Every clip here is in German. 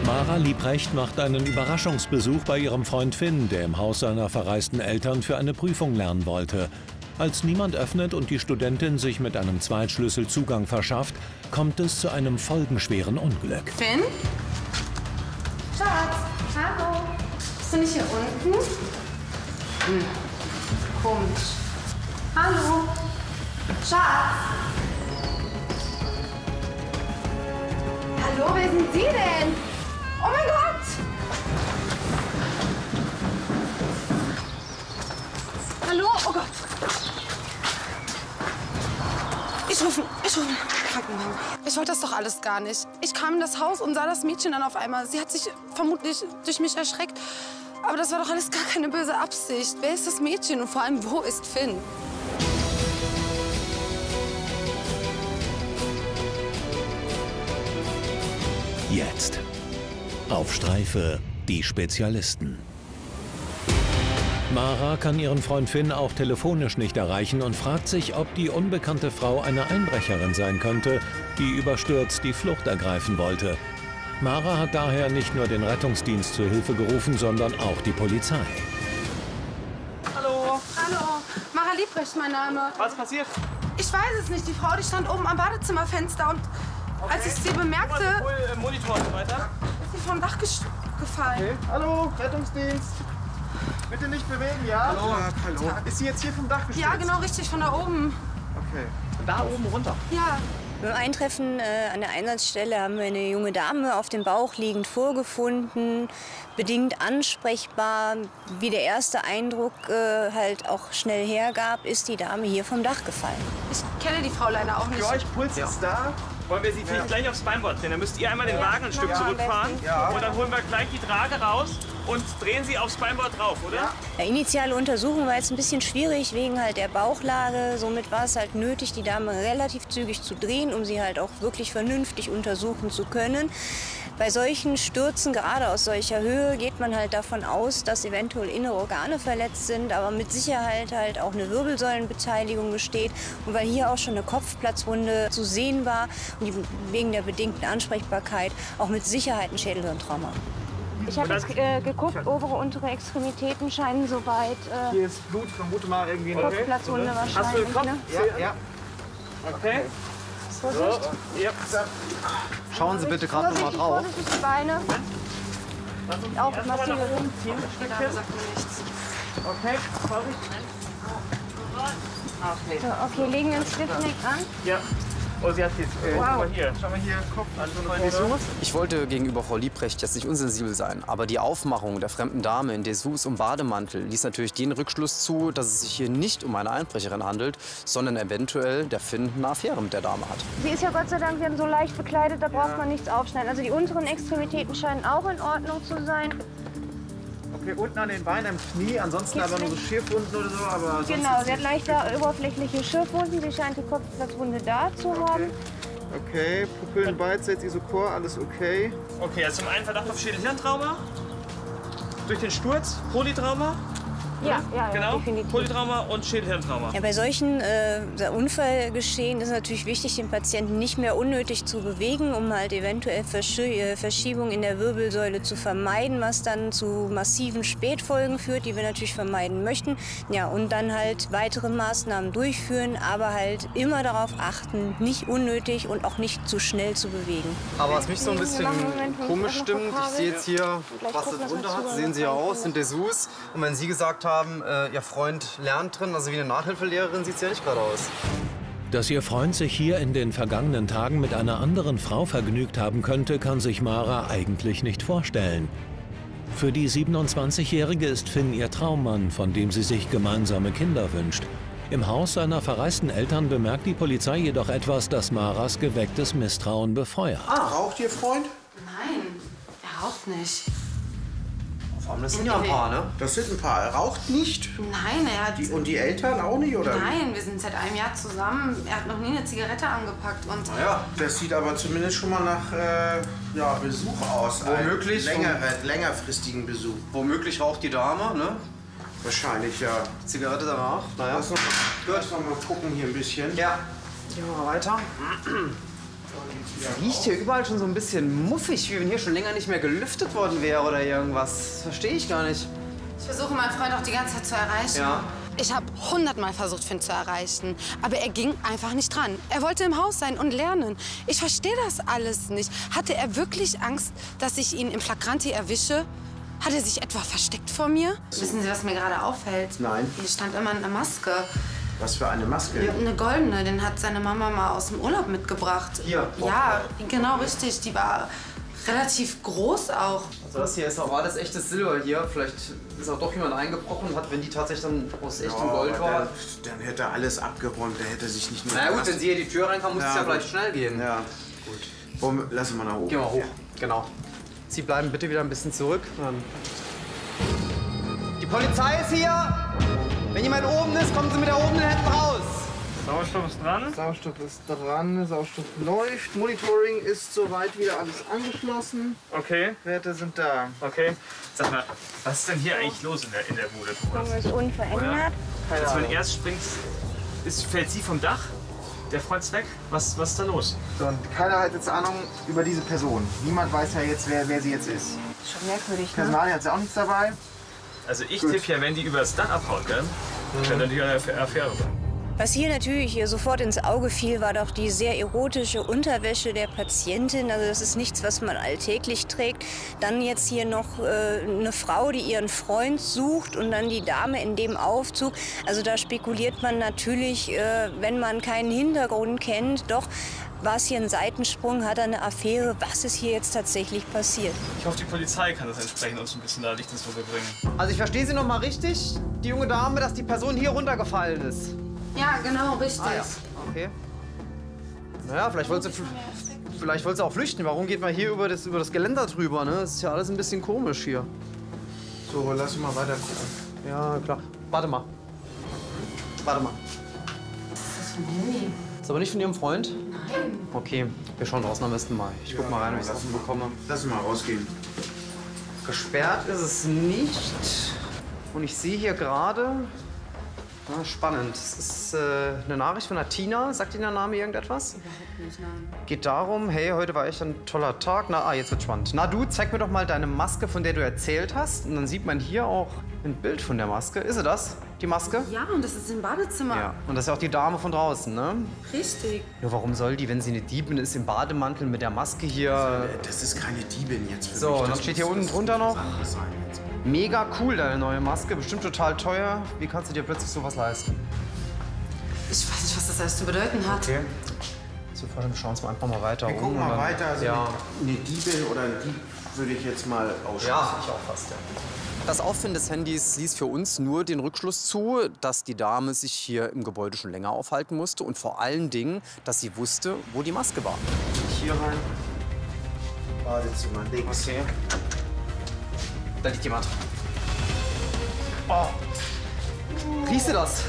Mara Liebrecht macht einen Überraschungsbesuch bei ihrem Freund Finn, der im Haus seiner verreisten Eltern für eine Prüfung lernen wollte. Als niemand öffnet und die Studentin sich mit einem Zweitschlüssel Zugang verschafft, kommt es zu einem folgenschweren Unglück. Finn? Schatz, hallo. Bist du nicht hier unten? Komisch. Hallo. Schatz. Hallo, wer sind Sie denn? Oh mein Gott! Hallo? Oh Gott! Ich rufe Krankenwagen. Ich wollte das doch alles gar nicht. Ich kam in das Haus und sah das Mädchen dann auf einmal. Sie hat sich vermutlich durch mich erschreckt. Aber das war doch alles gar keine böse Absicht. Wer ist das Mädchen und vor allem, wo ist Finn? Jetzt. Auf Streife, die Spezialisten. Mara kann ihren Freund Finn auch telefonisch nicht erreichen und fragt sich, ob die unbekannte Frau eine Einbrecherin sein könnte, die überstürzt die Flucht ergreifen wollte. Mara hat daher nicht nur den Rettungsdienst zur Hilfe gerufen, sondern auch die Polizei. Hallo. Hallo. Mara Liebrecht, mein Name. Was ist passiert? Ich weiß es nicht. Die Frau, die stand oben am Badezimmerfenster und als ich sie bemerkte, Monitor und so weiter. ist sie vom Dach gefallen. Okay. Hallo, Rettungsdienst. Bitte nicht bewegen, ja? Hallo. Hallo. Ist sie jetzt hier vom Dach gestürzt? Ja, genau, richtig, von da oben. Okay. Von da oben runter? Ja. Beim Eintreffen an der Einsatzstelle haben wir eine junge Dame auf dem Bauch liegend vorgefunden, bedingt ansprechbar. Wie der erste Eindruck halt auch schnell hergab, ist die Dame hier vom Dach gefallen. Ich kenne die Frau leider auch nicht. Für euch Puls ist da. Wollen wir sie vielleicht gleich aufs Beinboard drehen? Dann müsst ihr einmal den Wagen ein Stück zurückfahren. Ja. Und dann holen wir gleich die Trage raus und drehen sie aufs Beinboard drauf, oder? Ja. Die initiale Untersuchung war jetzt ein bisschen schwierig wegen halt der Bauchlage. Somit war es halt nötig, die Dame relativ zügig zu drehen, um sie halt auch wirklich vernünftig untersuchen zu können. Bei solchen Stürzen, gerade aus solcher Höhe, geht man halt davon aus, dass eventuell innere Organe verletzt sind, aber mit Sicherheit halt auch eine Wirbelsäulenbeteiligung besteht. Und weil hier auch schon eine Kopfplatzwunde zu sehen war und wegen der bedingten Ansprechbarkeit auch mit Sicherheit ein Schädelhirntrauma. Ich habe jetzt geguckt, obere, untere Extremitäten scheinen soweit. Hier ist Blut, vermute mal irgendwie eine Kopfplatzwunde wahrscheinlich. Hast du den Kopf? Ne? Ja. Okay. Vorsicht. Ja. Schauen Sie bitte gerade noch mal drauf. Vorsichtig die Beine. Auch massive Ziehen, ein Stückchen. Sagt mir nichts. Okay, Vorsicht. Okay. So, okay, legen wir den Stiftneck an. Ja. Oh, sie hat jetzt. Guck mal hier. Schau mal hier, Kopf. Dessous. Ich wollte gegenüber Frau Liebrecht jetzt nicht unsensibel sein, aber die Aufmachung der fremden Dame in Dessous und Bademantel ließ natürlich den Rückschluss zu, dass es sich hier nicht um eine Einbrecherin handelt, sondern eventuell der Finn eine Affäre mit der Dame hat. Sie ist ja Gott sei Dank so leicht bekleidet, da braucht man nichts aufschneiden. Also die unteren Extremitäten scheinen auch in Ordnung zu sein. Okay, unten an den Beinen, am Knie, ansonsten aber nur so Schürfwunden oder so, aber sonst Genau, ist sie hat leichte oberflächliche Schürfwunden, sie scheint die Kopfplatzwunde da zu haben. Okay, Pupillen, Beidseits, Isokor, alles okay. Okay, also zum einen Verdacht auf Schädelhirntrauma. Durch den Sturz, Polytrauma. Ja, Genau, definitiv. Polytrauma und Schädelhirntrauma. Ja, bei solchen Unfallgeschehen ist natürlich wichtig, den Patienten nicht mehr unnötig zu bewegen, um halt eventuell Verschiebungen in der Wirbelsäule zu vermeiden, was dann zu massiven Spätfolgen führt, die wir natürlich vermeiden möchten. Ja, und dann halt weitere Maßnahmen durchführen, aber halt immer darauf achten, nicht unnötig und auch nicht zu schnell zu bewegen. Aber was mich so ein bisschen komisch stimmt, ich sehe jetzt hier, was sie drunter hat, sehen Sie ja aus, sind Dessous. Und wenn Sie gesagt haben, Ihr Freund lernt drin, also wie eine Nachhilfelehrerin, sieht es ja nicht gerade aus. Dass ihr Freund sich hier in den vergangenen Tagen mit einer anderen Frau vergnügt haben könnte, kann sich Mara eigentlich nicht vorstellen. Für die 27-Jährige ist Finn ihr Traummann, von dem sie sich gemeinsame Kinder wünscht. Im Haus seiner verreisten Eltern bemerkt die Polizei jedoch etwas, das Maras gewecktes Misstrauen befeuert. Raucht Ihr Freund? Nein, er raucht nicht. Vor allem, das sind ja ein paar, ne? Das sind ein paar. Er raucht nicht. Nein, er hat... Und die Eltern auch nicht, oder? Nein, wir sind seit einem Jahr zusammen. Er hat noch nie eine Zigarette angepackt und... Ja, das sieht aber zumindest schon mal nach Besuch aus. Womöglich. Längerfristigen Besuch. Womöglich raucht die Dame, ne? Wahrscheinlich, ja. Zigarette danach, naja. Lass noch mal gucken hier ein bisschen. Ja. Gehen wir mal weiter. Es riecht hier überall schon so ein bisschen muffig, wie wenn hier schon länger nicht mehr gelüftet worden wäre oder irgendwas. Das verstehe ich gar nicht. Ich versuche meinen Freund auch die ganze Zeit zu erreichen. Ja. Ich habe 100-mal versucht, Finn zu erreichen. Aber er ging einfach nicht dran. Er wollte im Haus sein und lernen. Ich verstehe das alles nicht. Hatte er wirklich Angst, dass ich ihn im Flagranti erwische? Hat er sich etwa versteckt vor mir? Wissen Sie, was mir gerade auffällt? Nein. Hier stand immer eine Maske. Was für eine Maske? Eine goldene. Den hat seine Mama mal aus dem Urlaub mitgebracht. Hier? Ja, genau richtig. Die war relativ groß auch. Also das hier ist auch alles echtes Silber hier. Vielleicht ist auch doch jemand eingebrochen und hat, wenn die tatsächlich dann aus echtem Gold war. Dann hätte er alles abgeräumt, der hätte sich nicht mehr... Na gut, wenn sie hier die Tür reinkam, muss es ja vielleicht schnell gehen. Ja, gut. Lassen wir nach oben. Gehen wir hoch, genau. Sie bleiben bitte wieder ein bisschen zurück. Die Polizei ist hier! Wenn jemand oben ist, kommen Sie mit der oben Händen raus! Sauerstoff ist dran. Sauerstoff ist dran, Sauerstoff läuft. Monitoring ist soweit wieder alles angeschlossen. Okay. Werte sind da. Okay. Sag mal, was ist denn hier eigentlich los in der Bude, Thomas? ist unverändert. Also wenn erst springt, fällt sie vom Dach, der Freund ist weg. Was ist da los? So, und keiner hat jetzt Ahnung über diese Person. Niemand weiß ja jetzt, wer sie jetzt ist. Schon merkwürdig, ne? Personal hat ja auch nichts dabei. Also ich tippe ja, wenn die über das Dach abhauen können, könnte die eine Affäre sein. Was hier natürlich sofort ins Auge fiel, war doch die sehr erotische Unterwäsche der Patientin. Also das ist nichts, was man alltäglich trägt. Dann jetzt hier noch eine Frau, die ihren Freund sucht und dann die Dame in dem Aufzug. Also da spekuliert man natürlich, wenn man keinen Hintergrund kennt, doch, war es hier ein Seitensprung, hat er eine Affäre, was ist hier jetzt tatsächlich passiert? Ich hoffe, die Polizei kann das entsprechend uns ein bisschen da Licht ins Dunkel bringen. Also ich verstehe Sie noch mal richtig, die junge Dame, dass die Person hier runtergefallen ist. Ja, genau, richtig. Ah, ja. Okay. Naja, vielleicht wollte sie auch flüchten. Warum geht man hier über das Geländer drüber? Ne? Das ist ja alles ein bisschen komisch hier. So, lass uns mal weiter gucken. Ja, klar. Warte mal. Warte mal. Was ist das für ein Handy? Ist aber nicht von Ihrem Freund? Nein. Okay, wir schauen draußen am besten mal. Ich guck mal rein, ob ich es offen bekomme. Lass uns mal rausgehen. Gesperrt ist es nicht. Und ich sehe hier gerade... spannend. Es ist eine Nachricht von der Tina. Sagt Ihnen der Name irgendetwas? Überhaupt nicht, nein. Geht darum, hey, heute war echt ein toller Tag. Jetzt wird spannend. Na du, zeig mir doch mal deine Maske, von der du erzählt hast. Und dann sieht man hier auch ein Bild von der Maske. Ist sie das, die Maske? Ja, und das ist im Badezimmer. Ja. Und das ist ja auch die Dame von draußen, ne? Richtig. Ja, warum soll die, wenn sie eine Diebin ist, im Bademantel mit der Maske hier... Das ist keine Diebin jetzt für mich. So, und dann Das steht muss hier unten was drunter noch... anderes sein jetzt. Mega cool, deine neue Maske. Bestimmt total teuer. Wie kannst du dir plötzlich sowas leisten? Ich weiß nicht, was das alles zu bedeuten hat. Okay. So, wir schauen uns mal einfach mal weiter Wir gucken und mal dann- weiter. Also ja. eine Diebin oder ein Dieb würde ich jetzt mal ausschließen. Ja, ich auch fast, ja. Das Auffinden des Handys ließ für uns nur den Rückschluss zu, dass die Dame sich hier im Gebäude schon länger aufhalten musste und vor allen Dingen, dass sie wusste, wo die Maske war. Hier rein. Badezimmer links. Okay. Da liegt jemand. Oh. Riechst du das?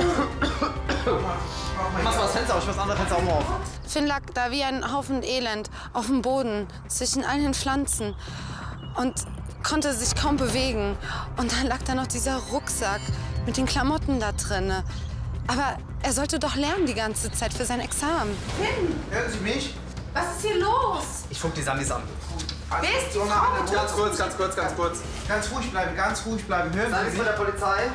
Mach mal das Fenster auf, ich mach das andere Fenster auch mal auf. Finn lag da wie ein Haufen Elend auf dem Boden zwischen all den Pflanzen und konnte sich kaum bewegen. Und dann lag da noch dieser Rucksack mit den Klamotten da drin. Aber er sollte doch lernen die ganze Zeit für sein Examen. Finn, Hören Sie mich? was ist hier los? Ich guck die Sandys an. Wer ist die So, Frau? Ganz kurz. Ganz ruhig bleiben, ganz ruhig bleiben. Hören Sandys Sie von mich? der Polizei.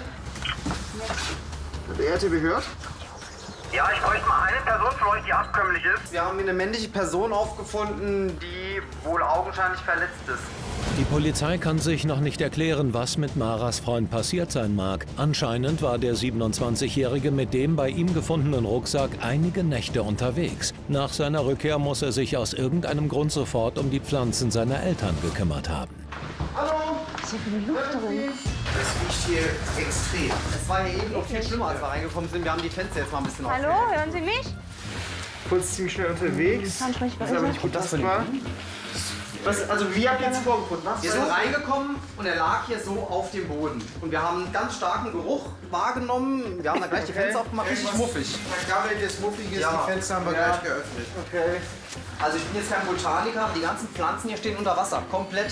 Der RTW hört? Ja, ich bräuchte mal eine Person von euch, die abkömmlich ist. Wir haben hier eine männliche Person aufgefunden, die wohl augenscheinlich verletzt ist. Die Polizei kann sich noch nicht erklären, was mit Maras Freund passiert sein mag. Anscheinend war der 27-Jährige mit dem bei ihm gefundenen Rucksack einige Nächte unterwegs. Nach seiner Rückkehr muss er sich aus irgendeinem Grund sofort um die Pflanzen seiner Eltern gekümmert haben. Hallo? So viel Luft drin. Das riecht hier extrem. Es war hier eben noch viel schlimmer, als wir reingekommen sind. Wir haben die Fenster jetzt mal ein bisschen Hallo, aufgehängt. hören Sie mich? Kurz ziemlich schnell unterwegs. Kann ich Das ist aber nicht gut, das war. Also, wie habt ihr jetzt vorgefunden? Was? Wir sind reingekommen und er lag hier so auf dem Boden. Und wir haben einen ganz starken Geruch wahrgenommen. Wir haben da gleich die Fenster aufgemacht, richtig muffig. Vergammeltes, muffiges, Ja. die Fenster haben wir gleich geöffnet. Okay. Also ich bin jetzt kein Botaniker, aber die ganzen Pflanzen hier stehen unter Wasser. Komplett.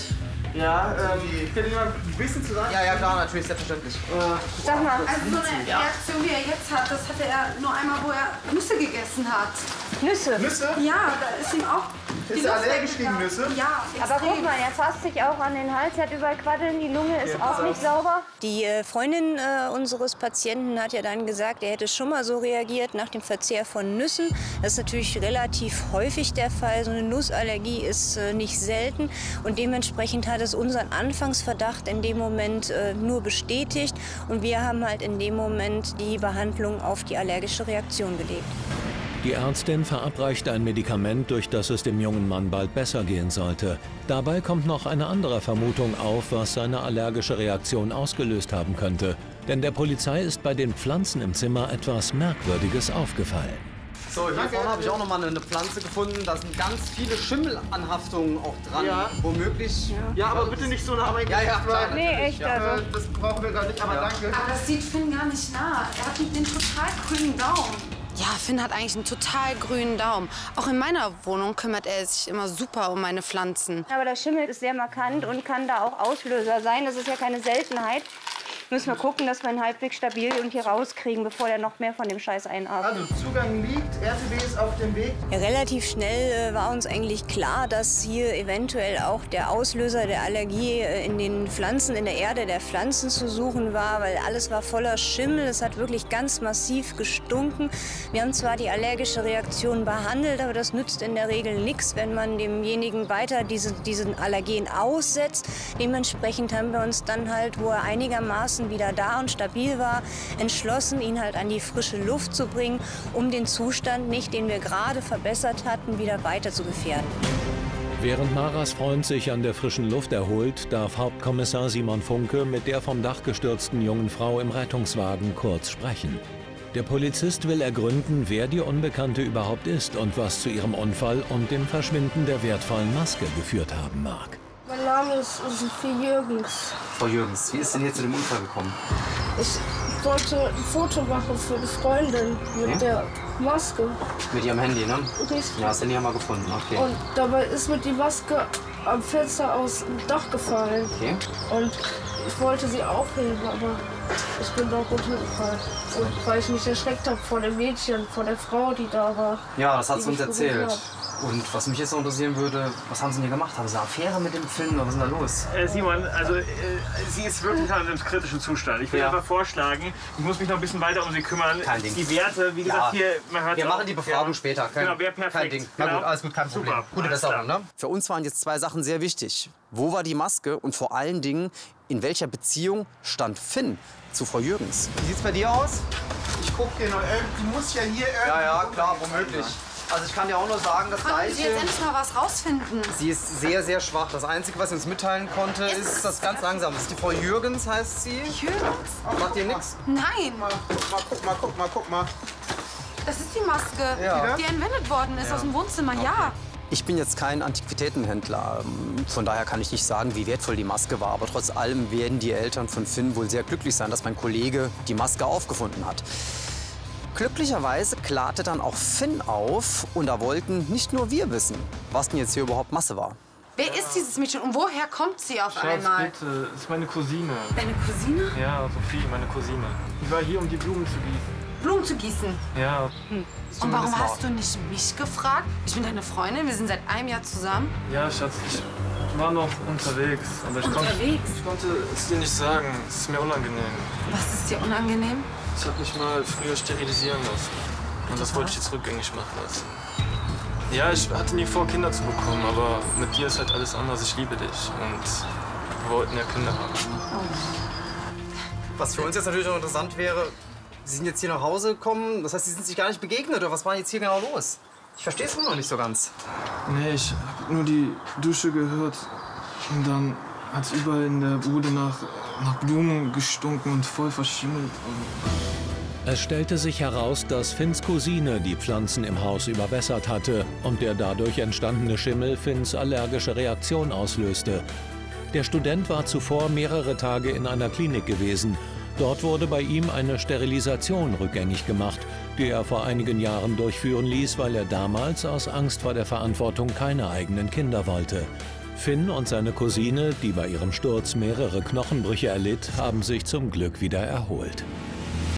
Ja, ich kann Ihnen mal ein bisschen zu sagen. Ja, klar, natürlich, selbstverständlich. Sag mal, also so eine Reaktion, wie er jetzt hat, das hatte er nur einmal, wo er Nüsse gegessen hat. Nüsse? Nüsse? Ja, da ist ihm auch die Ist er Luft allergisch gegen weggegangen. Nüsse? Ja, Aber extrem. guck mal, er fasst sich auch an den Hals, er hat überall Quaddeln, die Lunge ist Ja, auch nicht sauber. Die Freundin unseres Patienten hat ja dann gesagt, er hätte schon mal so reagiert nach dem Verzehr von Nüssen. Das ist natürlich relativ häufig der Fall. So eine Nussallergie ist nicht selten und dementsprechend hat es unseren Anfangsverdacht in dem Moment nur bestätigt und wir haben halt in dem Moment die Behandlung auf die allergische Reaktion gelegt. Die Ärztin verabreicht ein Medikament, durch das es dem jungen Mann bald besser gehen sollte. Dabei kommt noch eine andere Vermutung auf, was seine allergische Reaktion ausgelöst haben könnte. Denn der Polizei ist bei den Pflanzen im Zimmer etwas Merkwürdiges aufgefallen. So, hier vorne habe ich auch noch mal eine Pflanze gefunden. Da sind ganz viele Schimmelanhaftungen auch dran. Ja. Womöglich. Ja, aber bitte nicht so nah. Ja, klar. Nee, echt, also. Das brauchen wir gar nicht, aber danke. Aber das sieht Finn gar nicht nah. Er hat den total grünen Daumen. Ja, Finn hat eigentlich einen total grünen Daumen. Auch in meiner Wohnung kümmert er sich immer super um meine Pflanzen. Aber der Schimmel ist sehr markant und kann da auch Auslöser sein. Das ist ja keine Seltenheit. Müssen wir gucken, dass wir ihn halbwegs stabil und hier rauskriegen, bevor der noch mehr von dem Scheiß einatmet. Also, Zugang liegt, RTW ist auf dem Weg. Ja, relativ schnell war uns eigentlich klar, dass hier eventuell auch der Auslöser der Allergie in den Pflanzen, in der Erde der Pflanzen zu suchen war, weil alles war voller Schimmel. Es hat wirklich ganz massiv gestunken. Wir haben zwar die allergische Reaktion behandelt, aber das nützt in der Regel nichts, wenn man demjenigen weiter diesen Allergen aussetzt. Dementsprechend haben wir uns dann halt, wo er einigermaßen wieder da und stabil war, entschlossen, ihn halt an die frische Luft zu bringen, um den Zustand nicht, den wir gerade verbessert hatten, wieder weiter zu gefährden. Während Maras Freund sich an der frischen Luft erholt, darf Hauptkommissar Simon Funke mit der vom Dach gestürzten jungen Frau im Rettungswagen kurz sprechen. Der Polizist will ergründen, wer die Unbekannte überhaupt ist und was zu ihrem Unfall und dem Verschwinden der wertvollen Maske geführt haben mag. Mein Name ist Sophie Jürgens. Frau Jürgens, wie ist denn hier zu dem Unfall gekommen? Ich wollte ein Foto machen für die Freundin mit der Maske. Mit Ihrem Handy, ne? Richtig. Ja, das Handy haben wir gefunden, okay. Und dabei ist mir die Maske am Fenster aus dem Dach gefallen. Okay. Und ich wollte sie aufheben, aber ich bin dort runtergefallen. Und weil ich mich erschreckt habe vor dem Mädchen, vor der Frau, die da war. Ja, das hat die sie uns mich erzählt. berührt hat. Und was mich jetzt noch interessieren würde, was haben Sie denn hier gemacht? Haben Sie eine Affäre mit dem Finn oder was ist denn da los? Simon, also sie ist wirklich in einem kritischen Zustand. Ich will einfach vorschlagen, ich muss mich noch ein bisschen weiter um sie kümmern. Kein Ding. Die Werte, wie gesagt, hier... Man hört Wir auch, machen die Befragung später. Genau, wäre perfekt. Kein Ding. Na gut, alles gut, kein Problem. Super, Gute alles Besserung, klar. ne? Für uns waren jetzt zwei Sachen sehr wichtig. Wo war die Maske und vor allen Dingen, in welcher Beziehung stand Finn zu Frau Jürgens? Wie sieht's bei dir aus? Ich guck hier noch, die muss ja hier irgendwie... Ja, klar, womöglich. Also ich kann dir auch nur sagen, das Konnten Sie Gleiche. jetzt endlich mal was rausfinden? Sie ist sehr, sehr schwach. Das Einzige, was sie uns mitteilen konnte, ist das ganz langsam. Das ist die Frau Jürgens, heißt sie. Jürgens? Sagt ihr nichts? Nein, Guck mal. das ist die Maske, Ja. die entwendet worden ist aus dem Wohnzimmer, ja. Ich bin jetzt kein Antiquitätenhändler. Von daher kann ich nicht sagen, wie wertvoll die Maske war. Aber trotz allem werden die Eltern von Finn wohl sehr glücklich sein, dass mein Kollege die Maske aufgefunden hat. Glücklicherweise klarte dann auch Finn auf und da wollten nicht nur wir wissen, was denn jetzt hier überhaupt Masse war. Wer ist dieses Mädchen und woher kommt sie auf einmal? Bitte, das ist meine Cousine. Deine Cousine? Ja, Sophie, meine Cousine. Ich war hier, um die Blumen zu gießen. Blumen zu gießen. Ja. Und warum hast du nicht mich gefragt? Ich bin deine Freundin, wir sind seit einem Jahr zusammen. Ja, Schatz, ich war noch unterwegs. Aber ich konnte es dir nicht sagen. Es ist mir unangenehm. Was ist dir unangenehm? Ich habe mich mal früher sterilisieren lassen. Und das wollte ich jetzt rückgängig machen lassen. Ja, ich hatte nie vor, Kinder zu bekommen, aber mit dir ist halt alles anders. Ich liebe dich und wir wollten ja Kinder haben. Was für uns jetzt natürlich noch interessant wäre, Sie sind jetzt hier nach Hause gekommen, das heißt, Sie sind sich gar nicht begegnet, oder was war jetzt hier genau los? Ich verstehe es immer noch nicht so ganz. Nee, ich hab nur die Dusche gehört und dann hat es überall in der Bude nach Blumen gestunken und voll verschimmelt. Es stellte sich heraus, dass Finns Cousine die Pflanzen im Haus überwässert hatte und der dadurch entstandene Schimmel Finns allergische Reaktion auslöste. Der Student war zuvor mehrere Tage in einer Klinik gewesen. Dort wurde bei ihm eine Sterilisation rückgängig gemacht, die er vor einigen Jahren durchführen ließ, weil er damals aus Angst vor der Verantwortung keine eigenen Kinder wollte. Finn und seine Cousine, die bei ihrem Sturz mehrere Knochenbrüche erlitt, haben sich zum Glück wieder erholt.